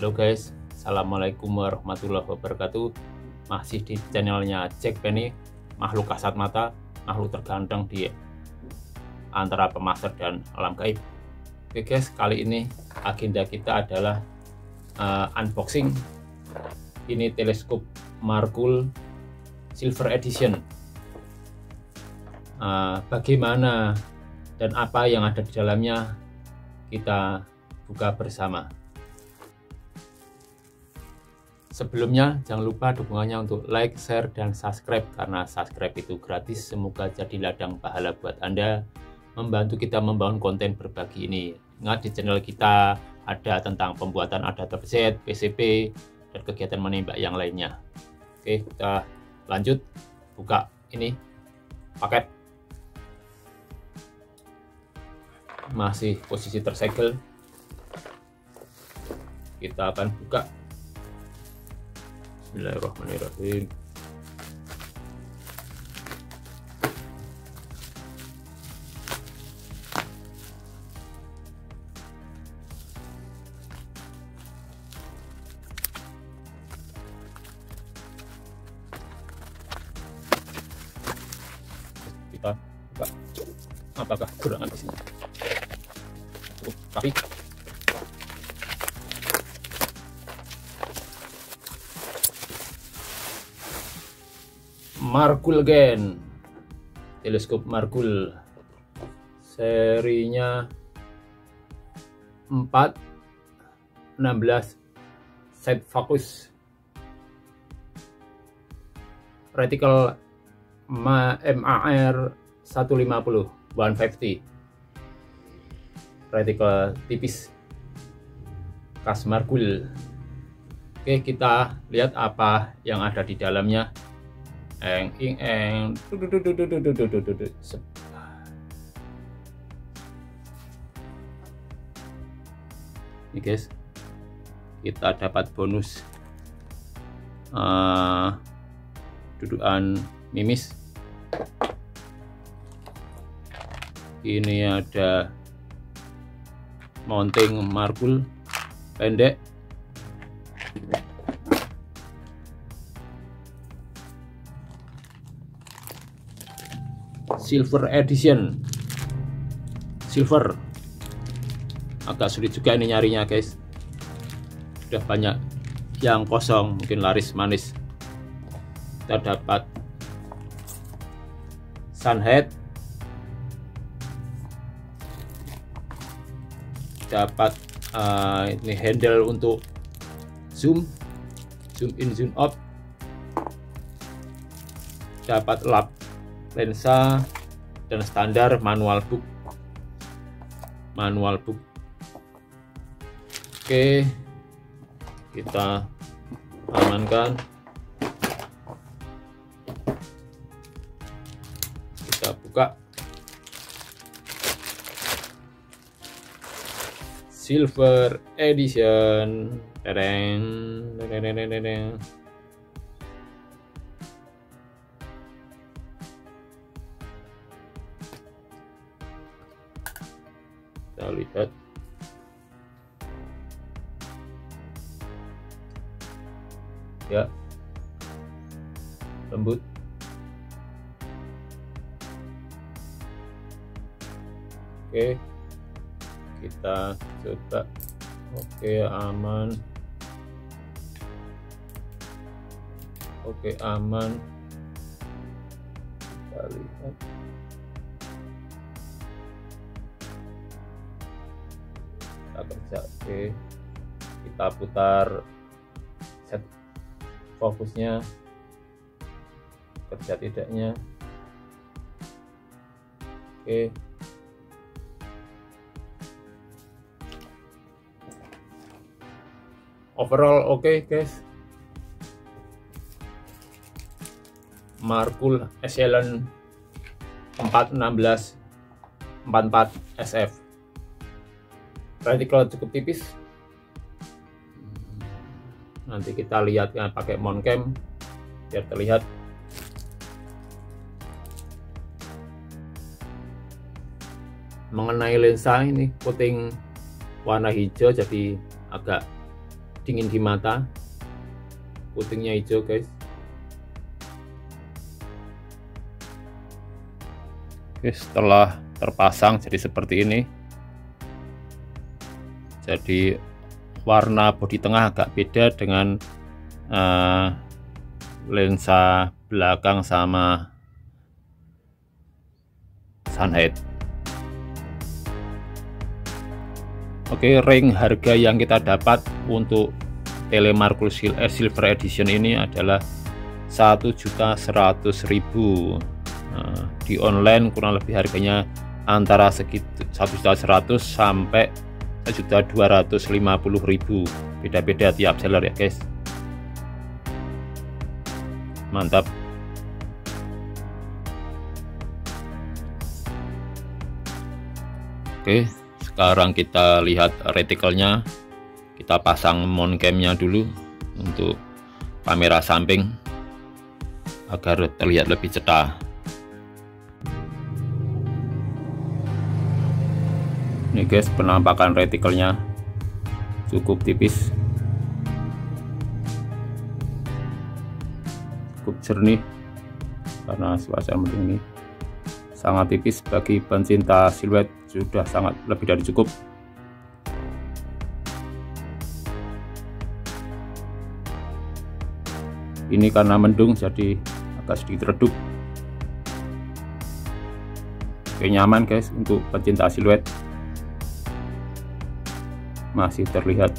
Halo guys, Assalamualaikum warahmatullahi wabarakatuh. Masih di channelnya Jack Penny, makhluk kasat mata, makhluk terganteng di antara pemasar dan alam gaib. Oke guys, kali ini agenda kita adalah unboxing. Ini teleskop Markul Silver Edition. Bagaimana dan apa yang ada di dalamnya, kita buka bersama. Sebelumnya jangan lupa dukungannya untuk like, share, dan subscribe, karena subscribe itu gratis. Semoga jadi ladang pahala buat Anda, membantu kita membangun konten berbagi ini. Ingat, di channel kita ada tentang pembuatan adapter Z, PCB, dan kegiatan menembak yang lainnya. Oke, kita lanjut buka ini paket. Masih posisi tersegel. Kita akan buka. Bismillahirrahmanirrahim. Kita buka. Apakah kurangan di sini? Cukup rapi. Markul again, teleskop Markul, serinya 416 set fokus, reticle MAR 150 reticle tipis khas Markul. Oke, kita lihat apa yang ada di dalamnya. Ini guys, kita dapat bonus dudukan mimis. Ini ada mounting Markul pendek, Silver Edition, silver. Agak sulit juga ini nyarinya guys, sudah banyak yang kosong, mungkin laris manis. Kita dapat sunhead, dapat ini handle untuk zoom in, zoom out, dapat lap lensa, dan standar manual book. Oke, kita amankan, kita buka. Silver Edition. Kita lihat. Ya, lembut. Oke, kita coba. Oke, aman. Kita lihat. Kita kerja. Oke, kita putar set fokusnya, kerja tidaknya. Oke, overall oke guys. Markul Echelon 416 44 SF, reticle cukup tipis. Nanti kita lihat ya, pakai mount cam biar terlihat. Mengenai lensa, ini coating warna hijau, jadi agak dingin di mata. Putingnya hijau guys. Oke, setelah terpasang jadi seperti ini. Jadi warna bodi tengah agak beda dengan lensa belakang sama sunhead. Oke, ring harga yang kita dapat untuk Telemark Silver Edition ini adalah 1.100.000. Di online kurang lebih harganya antara segitu 1.100.000 sampai 1.250.000. Beda-beda tiap seller ya guys. Mantap. Oke, sekarang kita lihat retikelnya. Kita pasang mount cam-nya dulu untuk kamera samping agar terlihat lebih cetar. Ini guys, penampakan retikelnya cukup tipis, cukup jernih karena suasana ini sangat tipis. Bagi pencinta siluet sudah sangat lebih dari cukup. Ini karena mendung jadi agak sedikit redup. Oke, nyaman guys untuk pencinta siluet. Masih terlihat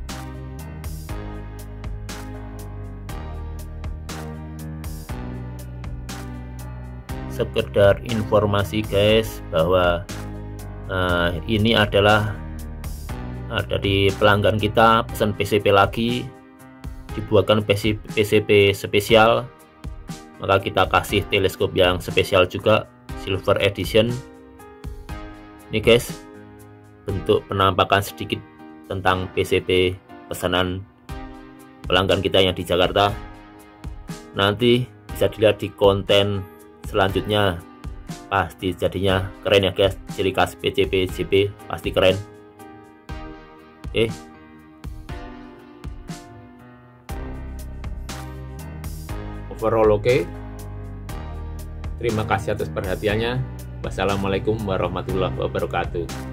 sekedar informasi guys bahwa ini adalah dari pelanggan kita pesan PCP lagi, dibuatkan PCP spesial, maka kita kasih teleskop yang spesial juga, Silver Edition. Ini guys, bentuk penampakan sedikit tentang PCP pesanan pelanggan kita yang di Jakarta. Nanti bisa dilihat di konten selanjutnya, pasti jadinya keren ya guys. Ciri khas PCP JP pasti keren. Overall oke. Terima kasih atas perhatiannya. Wassalamualaikum warahmatullahi wabarakatuh.